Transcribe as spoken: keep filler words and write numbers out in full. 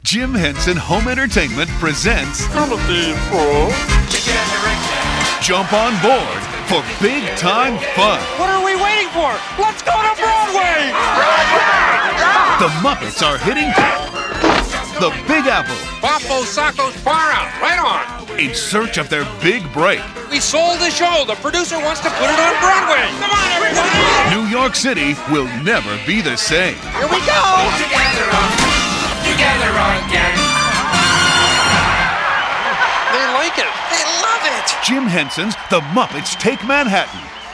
Jim Henson Home Entertainment presents Timothy Fool. Jump on board for big time fun. What are we waiting for? Let's go to Broadway! The Muppets are hitting the Big Apple Waffle Sacco's far out. Right on. in search of their big break. We sold the show. The producer wants to put it on Broadway. Come on, everybody! New York City will never be the same. Here we go! Together, together again. They like it. They love it. Jim Henson's The Muppets Take Manhattan.